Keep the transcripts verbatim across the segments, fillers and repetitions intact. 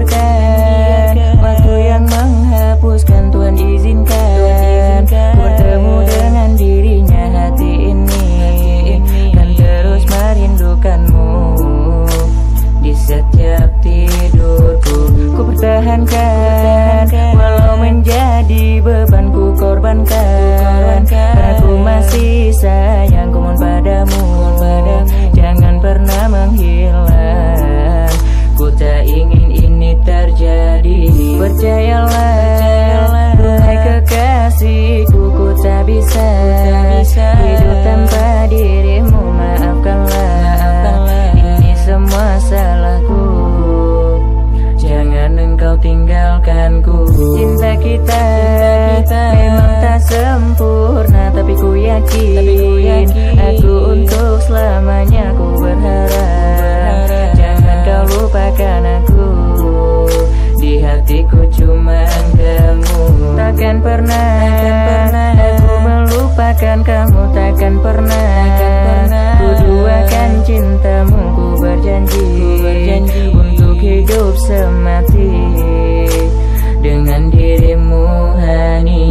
biarkan waktu yang menghapuskan, Tuhan izinkan ku bertemu dengan dirinya. Hati ini kan terus merindukanmu di setiap tidurku. Ku pertahankan walau menjadi beban, ku korbankan karena ku masih sayang. Ku mohon padamu, jangan pernah menghilang. Ku tak ingin ini terjadi. Percayalah, hai kekasihku, ku tak bisa hidup tanpa dirimu. Maafkanlah, ini semua salahku. Jangan engkau tinggalkanku. Cinta kita memang tak sempurna, tapi ku yakin aku untuk selamanya. Ku berharap jangan kau lupakan aku. Di hatiku cuma kamu. Takkan pernah aku melupakan kamu. Takkan pernah ku duakan cintamu. Ku berjanji untuk hidup semati dengan dirimu, Hani.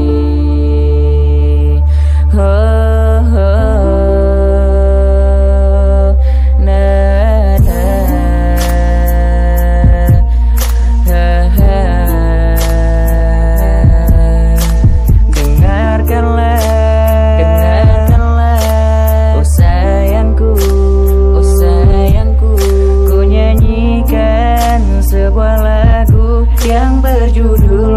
Oh, oh, na, na, ha, ha. Dengarkanlah, dengarkanlah, oh sayangku, oh sayangku. Ku nyanyikan sebuah lagu yang berjudul